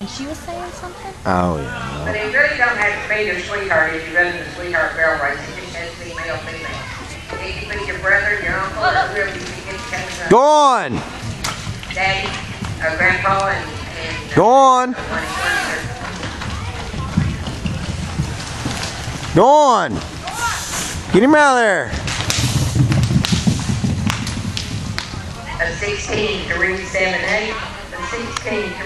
And she was saying something? Oh, yeah. But it really don't have to be your sweetheart if you're running the sweetheart barrel race. It just has to be male, female. It can be your brother, your uncle, or whoever you can get to come Go on! Daddy, or grandpa, and Go on! Go on! Get him out of there! A 16 to read 7-8. A 16 to